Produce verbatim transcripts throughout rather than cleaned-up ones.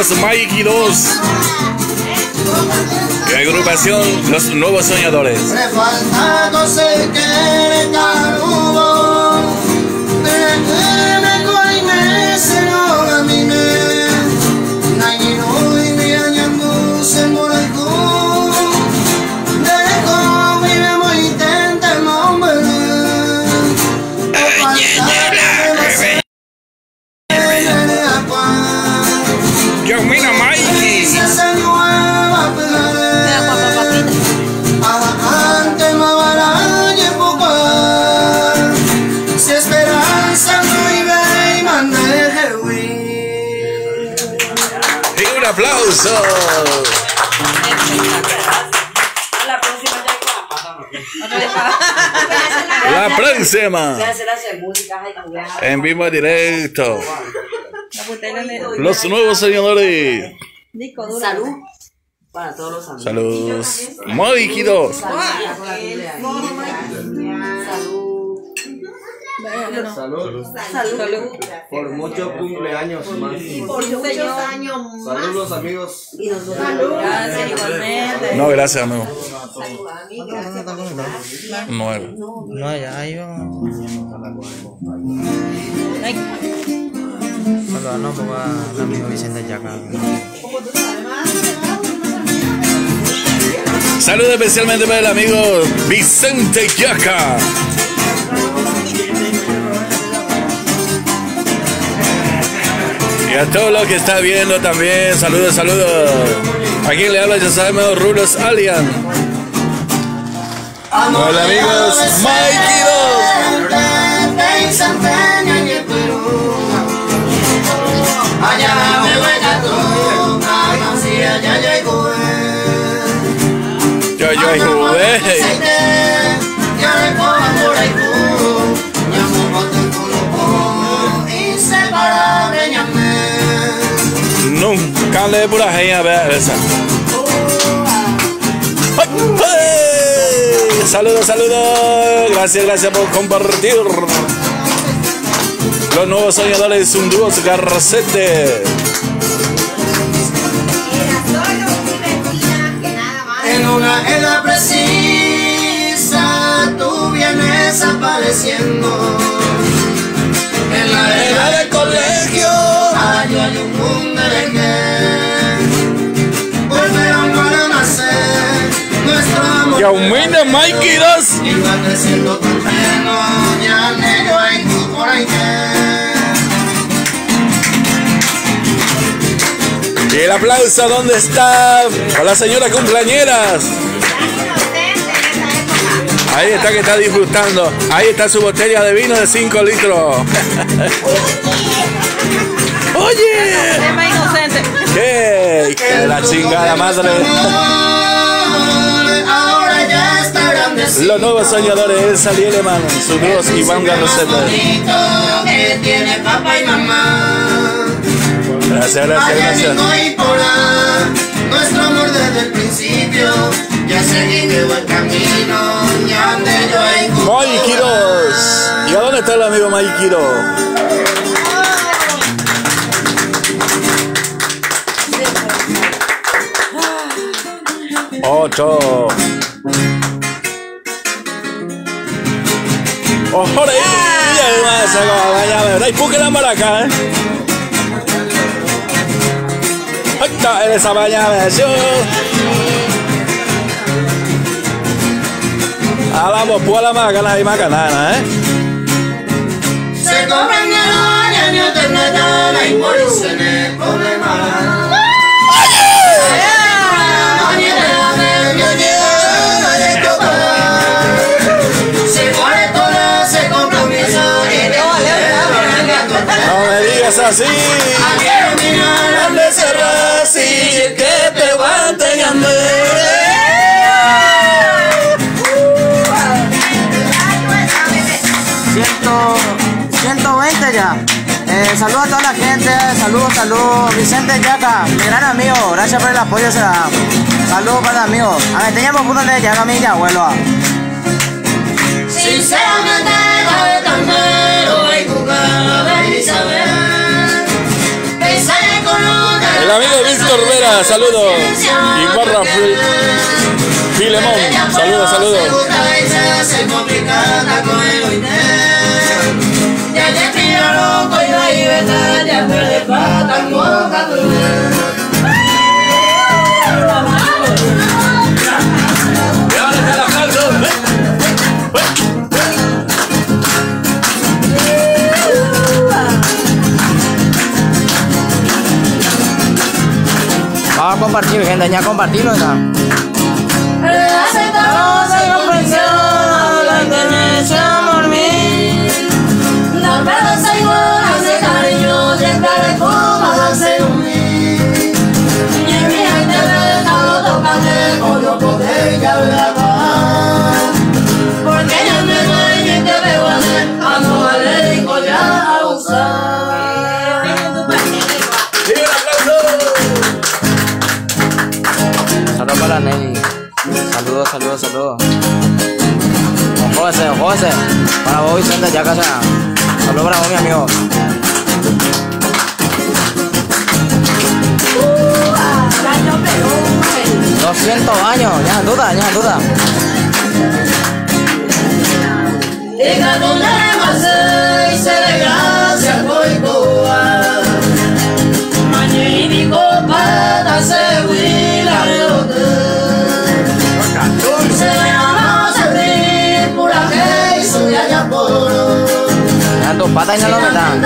amigos Mikey dos. Y agrupación Los Nuevos Soñadores. Un aplauso. La próxima. En vivo directo. Los Nuevos Soñadores. Salud para todos los amigos. Saludos. Mikey dos. Salud. Salud. Salud. Por muchos cumpleaños más. Por muchos años más. Saludos, amigos. Y nosotros. Gracias, igualmente. No, gracias, amigo. Nueve. No, ya hay un. Saludos, no, papá, el amigo Vicente Yaca. Saludos especialmente para el amigo Vicente Yaca. Y a todos los que está viendo también, saludos, saludos. ¿A quién le habla? Ya sabemos, Rulos Alien. Hola amigos, Mikey dos. Yo, yo, yo, nunca le por la gente a ver esa. Saludos, saludos. Gracias, gracias por compartir. Los Nuevos Soñadores, un dúo Garcete. En una edad precisa tú vienes apareciendo. En la edad del colegio hay, hay un mundo de que volverán para nacer nuestro amor. Que aumenta Mikey dos. Y va creciendo tan pleno, ya negro hay tú por ahí que. Y el aplauso, ¿dónde está? A la señora cumpleañeras. Ahí está que está disfrutando. Ahí está su botella de vino de cinco litros. Oye. ¿Qué? Que la chingada madre. Los Nuevos Soñadores, Elsa y Eleman, sus dos Iván Garceta. Que tiene papá y mamá. Gracias, gracias, gracias. Nuestro amor desde el principio, ya seguí de buen camino, ya ande yo en Mikey dos. ¿Y a dónde está el amigo Mikey dos? Ocho. ¡Ojole! ¡Ay, puque la maraca, eh! ¡Ay, está! ¡Esa baña versión! A la bopuela macana y macanana, eh! Se compran de la ni alternativa y por eso en el problema. Así, ande cerrar así, que te aguante y ande. ciento veinte ya. Eh, saludos a toda la gente, saludos, saludos. Vicente Yaca, mi gran amigo, gracias por el apoyo. Será. Saludos para el amigo. A ver, teníamos puntos de Yaca, mi abuelo. Sinceramente, cabe tan malo y tu cara de Isabel. amigo Víctor Vera, saludos. Y Barra Filemón, saludos, saludos. Vamos a compartir, gente, ya compartimos ya. Saludos para Nelly. Saludos, saludos, saludos. Jódese, jódese. Para vos, Vicente, ya casa. Saludos para vos, mi amigo. doscientos años, ya en duda, ya en duda. Ya tus patas y no lo metan.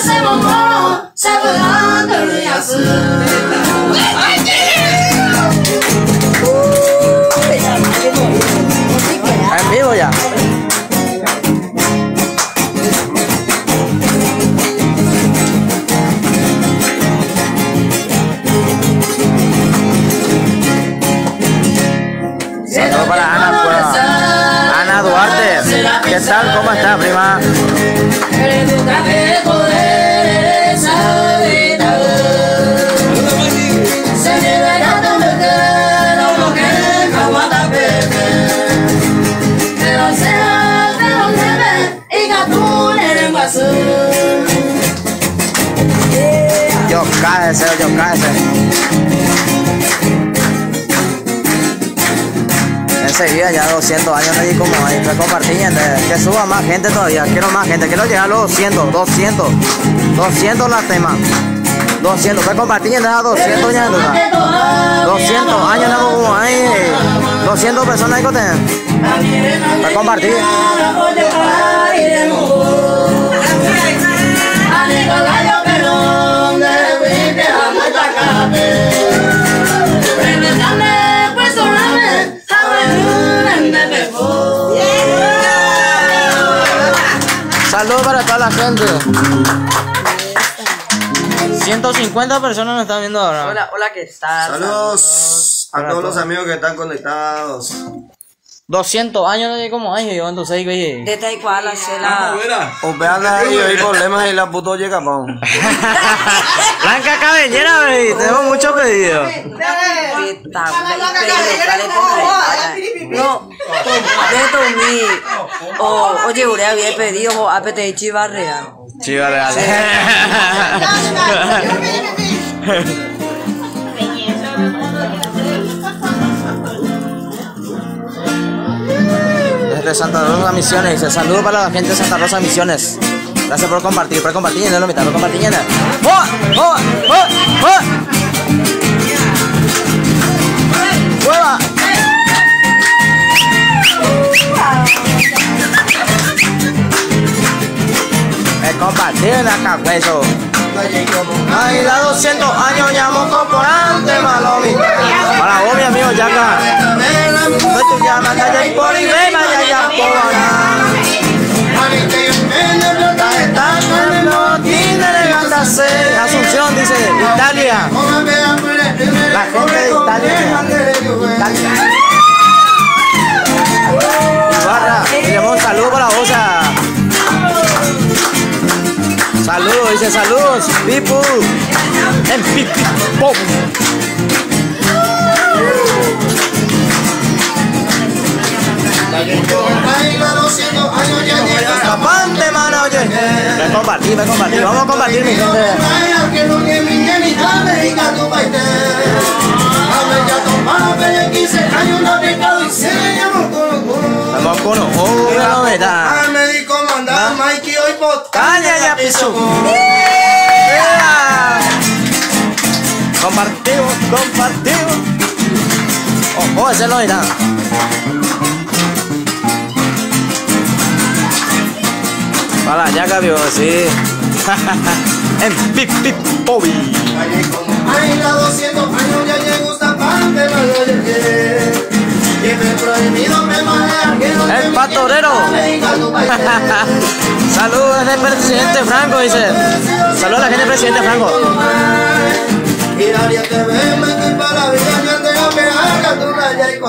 En vivo ya. Saludos para Ana, pues. Ana Duarte. ¿Qué tal? ¿Cómo estás, prima? Yo cállese, yo cállese. Enseguida ya doscientos años no hay como ahí, que compartir, que suba más gente todavía, quiero más gente, quiero llegar a los doscientos, doscientos, doscientos la tema, doscientos, que compartir ya doscientos ya, doscientos años no como ahí, doscientas personas ahí que te, que compartir. Saludos para toda la gente. ciento cincuenta personas nos están viendo ahora. Hola, hola, ¿qué tal? Saludos a todos los amigos que están conectados. doscientos años no sé cómo hay, yo entonces güey. De esta igual la cela. O vean ahí, hay problemas y la puto llega, pon. Blanca Cabellera, baby, tenemos muchos pedidos. No, completo mi. O, oye, Ure había pedido o A P T Chivarrea. Chiva real. Desde Santa Rosa Misiones, dice saludos para la gente de Santa Rosa Misiones. Gracias por compartir, por compartir, no lo mitad, por compartir. ¡Oh! ¡Oh! ¡Oh! ¡Oh! ¡Hueva! Es compartir en la cabeza. Ay, la doscientos años llamo corporante, malomi. Para vos, mi amigo, ya acá. Tú llamas, ya hay por y ve, ya ya por Asunción, dice, Italia. La gente de Italia. Italia. Ibarra, un saludo para vos. Saludos, dice saludos, Pipu. En Pipi Pop. Capante, mano, oye. a compartir, voy a compartir. Vamos a compartir, mi gente. Vamos con los ojos de la novedad. Al médico mandaba Mikey hoy por Caña ya piso. Compartimos, compartimos. Oh, oh, ese es novedad. Para allá cambió, sí. En Pip Pip Bobby. Ay, la doscientos años ya llegó esta parte, no lo llegué. Que me prohibido me marea que no El patorero. Saludos desde el presidente Franco, dice. Saludos a la gente del presidente Franco. Y nadie te ve, me equipa la vida, yo te la pega, tú la ya y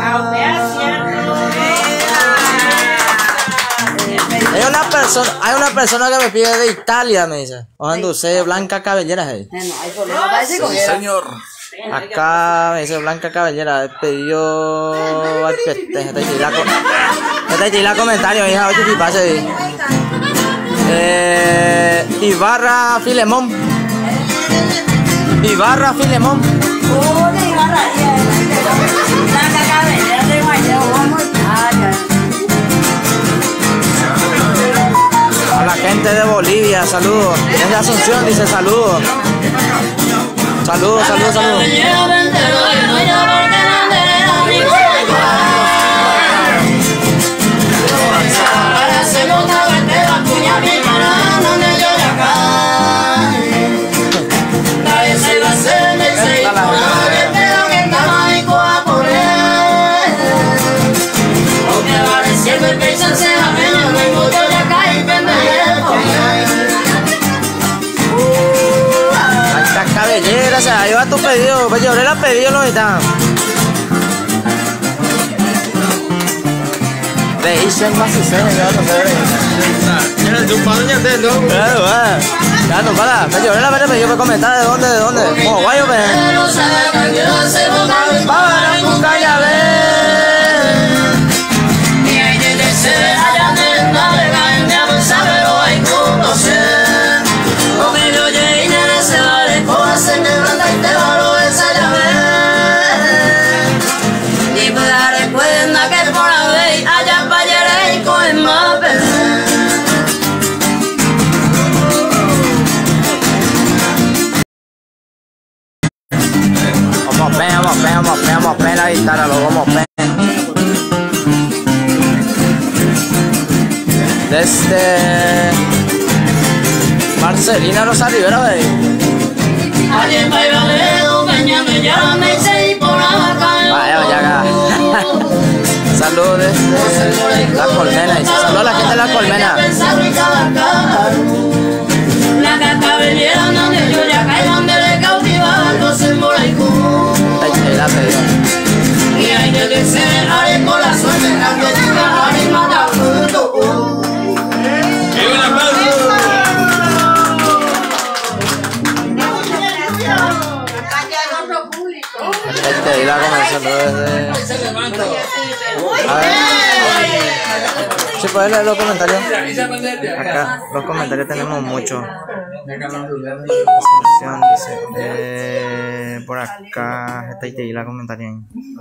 Hay una persona, hay una persona que me pide de Italia, me dice. Ojalá usted Blanca Cabellera. Hey. Sí, señor. Acá me dice Blanca Cabellera, he pedido. Este la comentario, hija, oye, si pase ahí. Eh, Ibarra Filemón. Ibarra Filemón. A la gente de Bolivia, saludos. Desde Asunción dice saludos. Saludos, saludos, saludos. Cabellera, se ahí va tu pedido, pues yo le la pedido no está. Le hice más y se me va a tocar. Era de un padre de no. Claro, va. Ya no para, pues yo le la pedido para comentar de dónde, de dónde. Como guayo, pues. Para buscar ya ver. Y hay que ser allá de nada, de avanzar, pero hay que conocer. Se quebranta y te való esa llave. Y pues la recuerda que por la vez allá para allá y con más perder. Vamos a pen, vamos a pen, vamos a pen, vamos a pen la guitarra, lo vamos a pen. Desde Marcelina Rosa Rivera, wey. Alguien baila dedo, bañando ya me hice y por acá. Vaya, vaya acá. Saludos desde La Colmena. Saludos a la gente de La Colmena. La cabellera donde yo ya caí, donde le cautivaba los emboraicos. Ahí la pedí. Y hay que ser haré con la suerte, grande chica, haré matar fruto. ¡Qué buen aplauso! Este, y la comenzando desde... A ver. ¿Sí puedes leer los comentarios? Acá, los comentarios tenemos muchos. Eh, por acá, esta y la comentaria.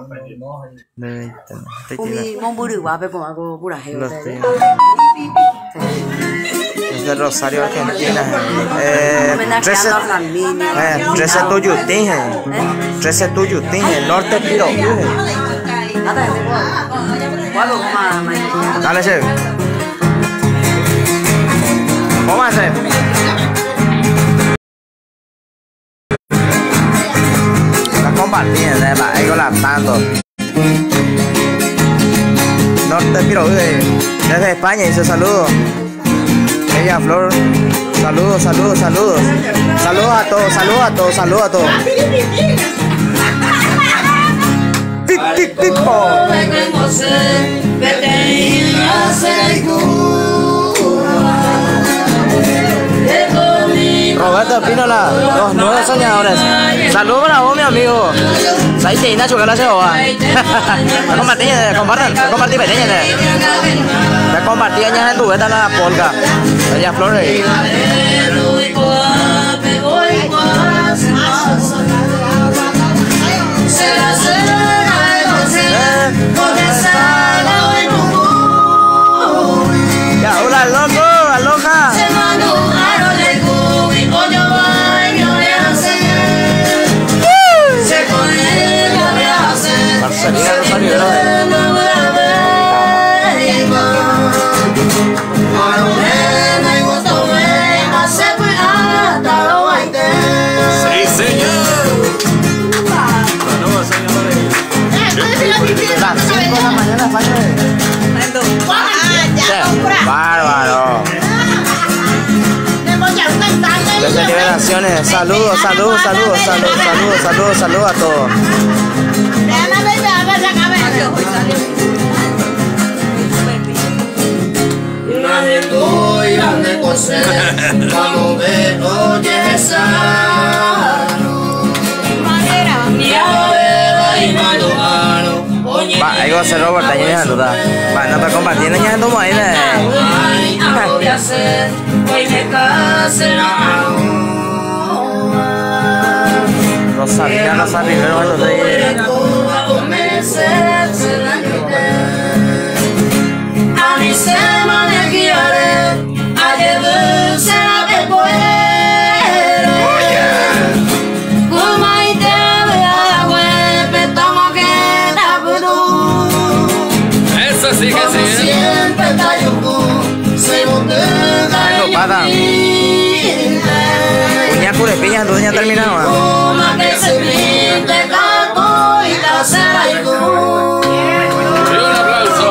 Desde Rosario, Argentina. Eh, trece, eh, trece Tuyutín, trece Tuyutín, norte Piro. Dale, chef. ¿Cómo hace? Está compartiendo, eh, ahí con la tanto. Norte Piro, desde España, dice saludos. Ella Flor, saludos, saludos, saludos. Saludos a todos, saludos a todos, saludos a todos. Tic, tic, tic, po. Roberto Pinola, los nuevos soñadores. Saludos para vos, mi amigo. Sai chị nó chụp cái lá seo à? Con mặt tía, con bắt con bắt tía phải thế này. Cái con mặt tía nha, tụi ta là polka. Bây giờ Flores. Ya, hola, loco, aloha. Marcelina Rosario, Sí, señor. las cinco de la mañana, bárbaro. Desde Liberaciones, saludos, saludos, saludos, saludos, saludos, saludos, saludos a todos. Va, ahí va a ser Robert, ahí ya duda. Va, no te compartiendo ya tu ahí de. Rosalía, Rosalía, Rivero, no sé. Eso sí que sí. Ay, no pasa. Puña curepiña, entonces ya terminaba. Y un aplauso.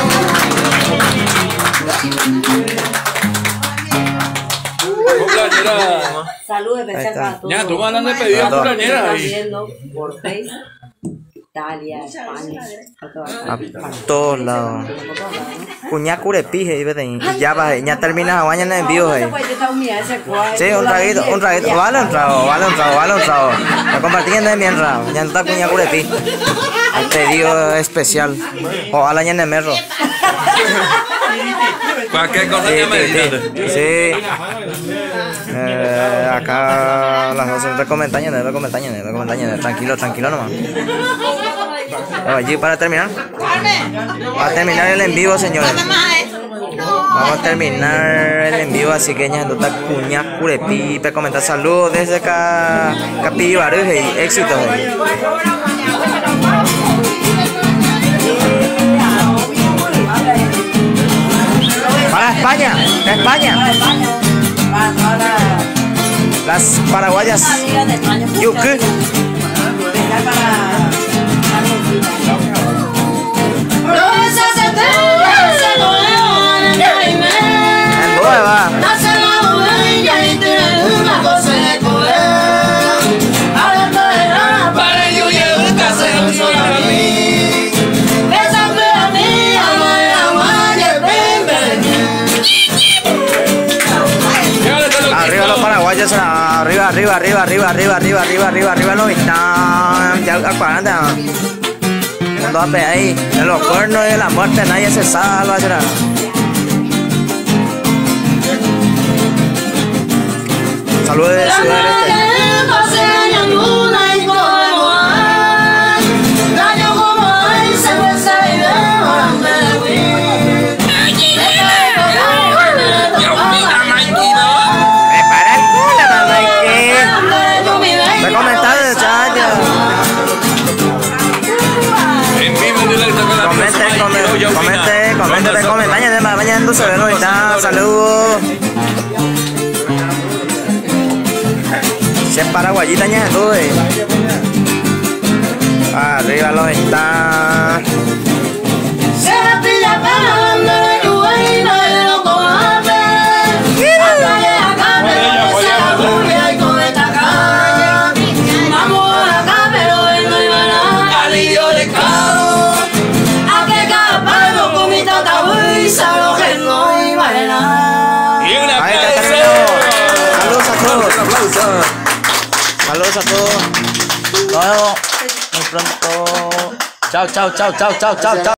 Cumpleañera. Saludos especial para todos. Ya, tú mandan de pedir a Están cumpleañera. viendo por Facebook, Italia, España, a todas A partes. todos lados. Cuña curepije, y vete. Ya va, ya terminas a bañar en envío ahí. Sí, un traguito, un traguito. Vale un trago, vale un trago, vale un trago. Lo compartiendo de bien raro. Ya está cuña curepi. El pedido especial. Ojalá ya en el merro. Cualquier cosa Sí, ya me sí, dices. sí. Eh, acá las cosas de comentañas, de comentañas, de comentañas. Tranquilo, tranquilo nomás. Allí para terminar. Para terminar el en vivo, señores. Vamos a terminar el en vivo, así que ya está cuña curepi, para comentar saludos desde acá, Capi Baruja y éxito. Para España, España. Las paraguayas. Yuku. Nueva. Arriba los paraguayos, arriba, arriba, arriba, arriba, arriba, arriba, arriba, arriba, arriba los están. Ya acuérdate. Cuando va a ahí, de los cuernos y de la muerte nadie se salva, será. Saludos de Ciudad del Este. Prepara el culo, mamá, ¿qué? Voy a comentar de chat. En vivo en directo con la Comente, persona comente, y yo, comente, Gina. comente, Con comente, de más bañando se ve lo está. Saludos. Si es paraguayita, ya todo. Arriba los está. Ahí está terminado. Saludos a todos. Saludos a todos. Nos vemos. Chao, chao, chao, chao, chao, chao, chao.